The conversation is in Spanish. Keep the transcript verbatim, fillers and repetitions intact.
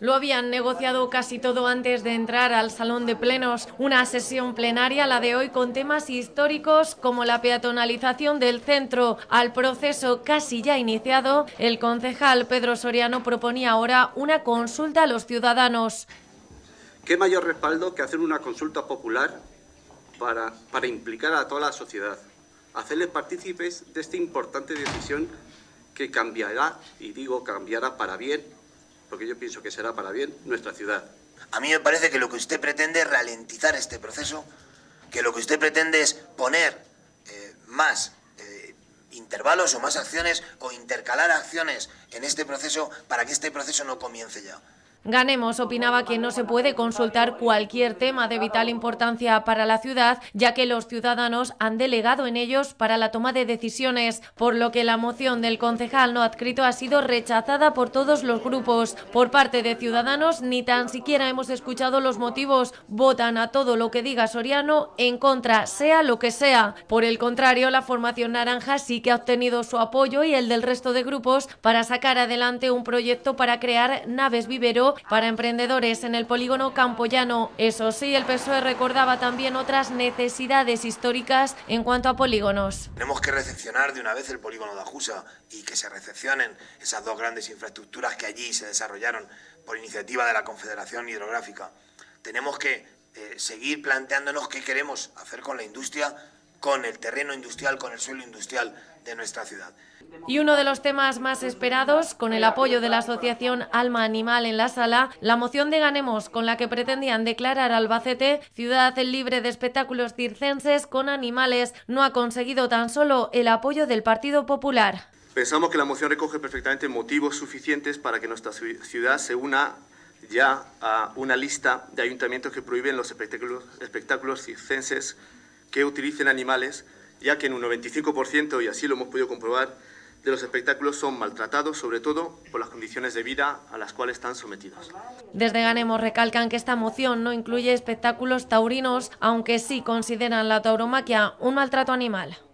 Lo habían negociado casi todo antes de entrar al salón de plenos. Una sesión plenaria, la de hoy, con temas históricos como la peatonalización del centro. Al proceso casi ya iniciado, el concejal Pedro Soriano proponía ahora una consulta a los ciudadanos. ¿Qué mayor respaldo que hacer una consulta popular para, para implicar a toda la sociedad? Hacerles partícipes de esta importante decisión que cambiará, y digo cambiará para bien, porque yo pienso que será para bien, nuestra ciudad. A mí me parece que lo que usted pretende es ralentizar este proceso, que lo que usted pretende es poner eh, más eh, intervalos o más acciones o intercalar acciones en este proceso para que este proceso no comience ya. Ganemos opinaba que no se puede consultar cualquier tema de vital importancia para la ciudad, ya que los ciudadanos han delegado en ellos para la toma de decisiones, por lo que la moción del concejal no adscrito ha sido rechazada por todos los grupos. Por parte de Ciudadanos, ni tan siquiera hemos escuchado los motivos. Votan a todo lo que diga Soriano en contra, sea lo que sea. Por el contrario, la formación naranja sí que ha obtenido su apoyo y el del resto de grupos para sacar adelante un proyecto para crear naves vivero para emprendedores en el polígono Campoyano. Eso sí, el P S O E recordaba también otras necesidades históricas en cuanto a polígonos. Tenemos que recepcionar de una vez el polígono de Ajusa y que se recepcionen esas dos grandes infraestructuras que allí se desarrollaron por iniciativa de la Confederación Hidrográfica. Tenemos que eh, seguir planteándonos qué queremos hacer con la industria, con el terreno industrial, con el suelo industrial de nuestra ciudad. Y uno de los temas más esperados, con el apoyo de la asociación Alma Animal en la sala, la moción de Ganemos, con la que pretendían declarar Albacete ciudad libre de espectáculos circenses con animales, no ha conseguido tan solo el apoyo del Partido Popular. Pensamos que la moción recoge perfectamente motivos suficientes para que nuestra ciudad se una ya a una lista de ayuntamientos que prohíben los espectáculos, espectáculos circenses que utilicen animales, ya que en un noventa y cinco por ciento, y así lo hemos podido comprobar, de los espectáculos son maltratados, sobre todo por las condiciones de vida a las cuales están sometidos. Desde Ganemos recalcan que esta moción no incluye espectáculos taurinos, aunque sí consideran la tauromaquia un maltrato animal.